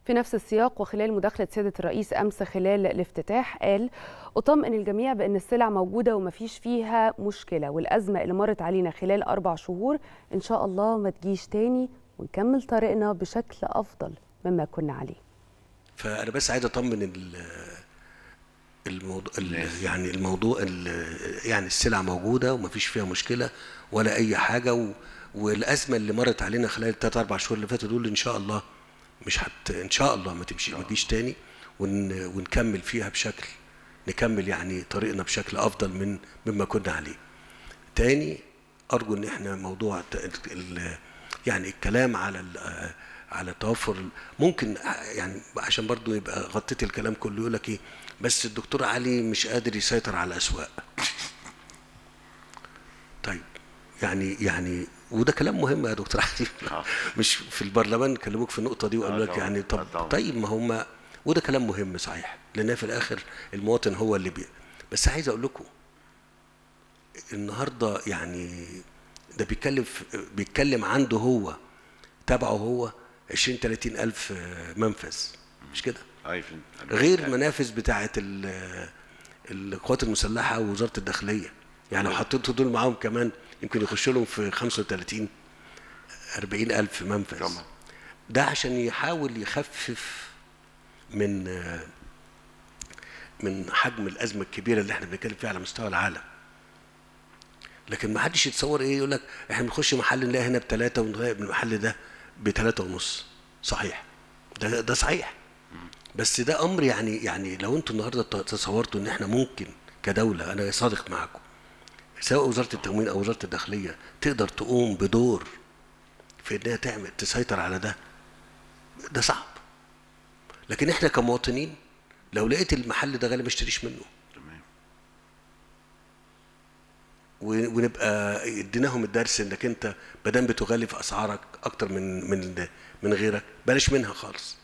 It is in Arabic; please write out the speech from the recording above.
في نفس السياق وخلال مداخلة سيادة الرئيس أمس خلال الافتتاح، قال: أطمئن الجميع بأن السلع موجودة ومفيش فيها مشكلة، والأزمة اللي مرت علينا خلال 4 شهور إن شاء الله ما تجيش تاني، ونكمل طريقنا بشكل أفضل مما كنا عليه. فأنا بس عايز أطمن الموضوع يعني السلع موجودة ومفيش فيها مشكلة ولا أي حاجة، والأزمة اللي مرت علينا خلال 3-4 شهور اللي فاتوا دول إن شاء الله إن شاء الله ما تجيش تاني، ونكمل فيها نكمل يعني طريقنا بشكل أفضل مما كنا عليه. تاني أرجو إن إحنا موضوع يعني الكلام على توفر، ممكن يعني عشان برضو يبقى غطيت الكلام كله، يقول لك ايه بس الدكتور علي مش قادر يسيطر على الاسواق. طيب يعني وده كلام مهم يا دكتور علي. مش في البرلمان كلموك في النقطه دي وقالوا لك يعني طيب ما هم، وده كلام مهم صحيح، لان في الاخر المواطن هو اللي بس عايز اقول لكم النهارده يعني ده بيتكلم عنده هو تبعه هو 20-30 ألف منفذ، مش كده؟ غير منافذ بتاعة القوات المسلحة ووزارة الداخلية. يعني لو حطيتوا دول معاهم كمان يمكن يخشوا لهم في 35-40 ألف منفذ. ده عشان يحاول يخفف من حجم الأزمة الكبيرة اللي احنا بنتكلم فيها على مستوى العالم. لكن ما حدش يتصور ايه، يقول لك احنا بنخش محل نلاقي هنا ب3 ونغير من المحل ده ب3.5. صحيح، ده صحيح، بس ده امر يعني لو انتوا النهارده تصورتوا ان احنا ممكن كدوله، انا صادق معاكم، سواء وزاره التموين او وزاره الداخليه تقدر تقوم بدور في انها تسيطر على ده صعب. لكن احنا كمواطنين لو لقيت المحل ده غالي ما اشتريش منه، ونبقى اديناهم الدرس انك انت بدل بتغلي في اسعارك اكتر من غيرك، بلاش منها خالص.